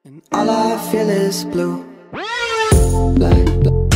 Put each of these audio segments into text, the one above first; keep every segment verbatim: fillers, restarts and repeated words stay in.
And all I feel is blue. Black, black.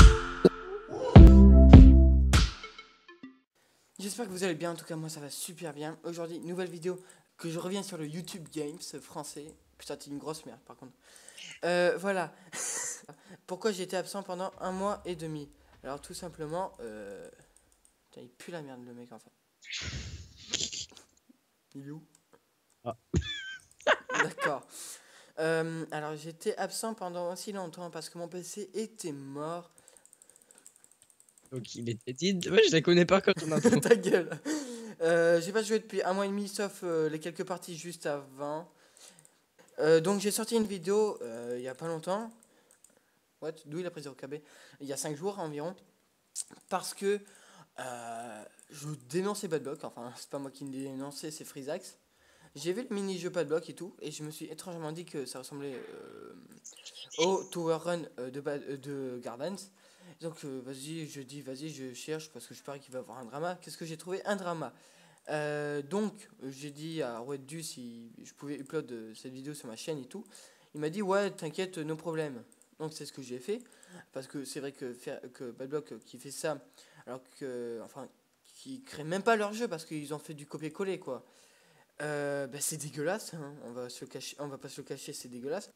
J'espère que vous allez bien, en tout cas moi ça va super bien. Aujourd'hui, nouvelle vidéo que je reviens sur le YouTube Games français. Putain, t'es une grosse merde par contre. Euh, voilà. Pourquoi j'ai été absent pendant un mois et demi? Alors tout simplement, euh... Putain, il pue la merde le mec en fait. Il est où? Ah. D'accord. Euh, alors j'étais absent pendant aussi longtemps parce que mon P C était mort. Donc il était dit, ouais, je la connais pas quand on a trop. Ta gueule. Euh, j'ai pas joué depuis un mois et demi sauf euh, les quelques parties juste avant. Euh, donc j'ai sorti une vidéo euh, il y a pas longtemps. What? D'où il a pris zéro K B? Il y a cinq jours environ. Parce que euh, je dénonçais Badblock. Enfin, c'est pas moi qui le dénonçais, c'est Freezax. J'ai vu le mini-jeu Padblock et tout, et je me suis étrangement dit que ça ressemblait euh, au Tower Run euh, de, euh, de Gardens. Donc euh, vas-y, je dis vas-y, je cherche parce que je parie qu'il va y avoir un drama. Qu'est-ce que j'ai trouvé? Un drama. Euh, donc j'ai dit à Rouetdu si je pouvais upload euh, cette vidéo sur ma chaîne et tout. Il m'a dit ouais, t'inquiète, no problème. Donc c'est ce que j'ai fait, parce que c'est vrai que, faire, que Badblock euh, qui fait ça, alors que, enfin, qui crée même pas leur jeu parce qu'ils ont fait du copier-coller quoi. Euh, bah c'est dégueulasse, hein. On va se le cacher, on va pas se le cacher, c'est dégueulasse.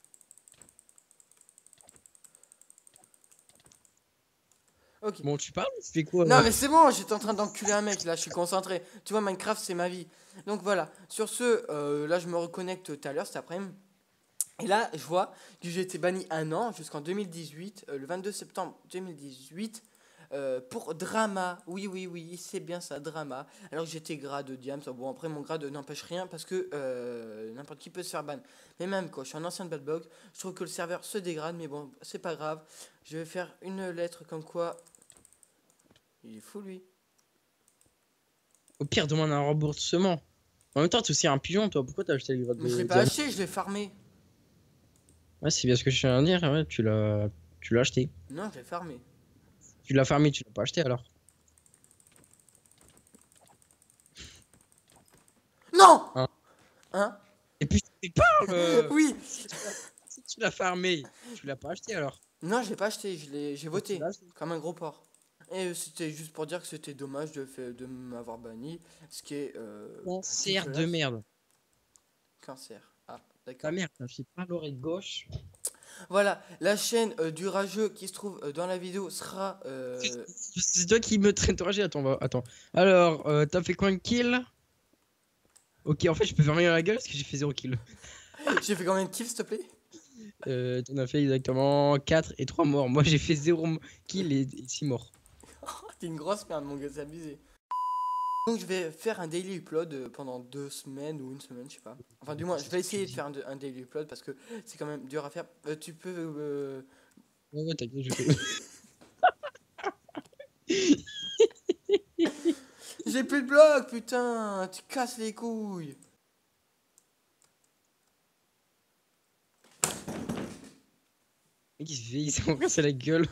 Ok. Bon, tu parles, tu fais quoi Non là? mais c'est bon, j'étais en train d'enculer un mec là, je suis concentré. Tu vois, Minecraft c'est ma vie. Donc voilà, sur ce, euh, là je me reconnecte tout à l'heure cet après-midi. Et là, je vois que j'ai été banni un an jusqu'en deux mille dix-huit, euh, le vingt-deux septembre deux mille dix-huit. Euh, pour drama, oui oui oui, c'est bien ça, drama. Alors que j'étais grade Diams, bon après mon grade n'empêche rien parce que euh, n'importe qui peut se faire ban. Mais même quand je suis un ancien de Badblock, je trouve que le serveur se dégrade, mais bon, c'est pas grave. Je vais faire une lettre comme quoi... Il est fou lui. Au pire, demande un remboursement. En même temps, t'es aussi un pigeon, toi. Pourquoi t'as acheté le grade Mais je de l'ai pas diamant? acheté, je l'ai farmé. Ouais, c'est bien ce que je viens de dire. Ouais, tu l'as, tu l'as acheté. Non, je l'ai farmé. Tu l'as farmé, tu l'as pas acheté alors. Non. Hein? Hein? Et puis tu parles. euh, Oui. Si tu l'as si tu l'as farmé, tu l'as pas acheté alors. Non, je l'ai pas acheté, je l'ai, j'ai Donc, tu voté l'as acheté. comme un gros porc. Et euh, c'était juste pour dire que c'était dommage de, fait, de m'avoir banni, ce qui est euh, Cancer de dégueulasse. merde. Cancer. Ah, Ta d'accord. mère, t'as fait pas l'oreille gauche. Voilà, la chaîne euh, du rageux qui se trouve euh, dans la vidéo sera... euh, C'est toi qui me traîne ragé. Attends, va- attends. Alors, euh, t'as fait combien de kills? Ok, en fait, je peux fermer la gueule parce que j'ai fait zéro kill. J'ai fait combien de kills, s'il te plaît? Euh, t'en as fait exactement quatre et trois morts. Moi, j'ai fait zéro kill et six morts. T'es une grosse merde, mon gars, c'est abusé. Donc je vais faire un daily upload euh, pendant deux semaines ou une semaine, je sais pas. Enfin, du moins, je vais essayer de faire un, un daily upload parce que c'est quand même dur à faire. Euh, tu peux... euh, Ouais, ouais, t'inquiète, je fais. J'ai plus de blocs, putain! Tu casses les couilles! Qu'est-ce qu'il se fait? Il s'est cassé la gueule.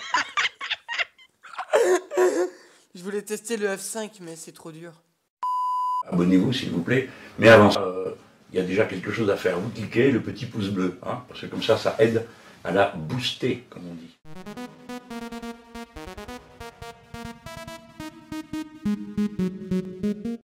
Je voulais tester le F cinq, mais c'est trop dur. Abonnez-vous s'il vous plaît. Mais avant ça, euh, il y a déjà quelque chose à faire. Vous cliquez le petit pouce bleu, hein, parce que comme ça, ça aide à la booster, comme on dit.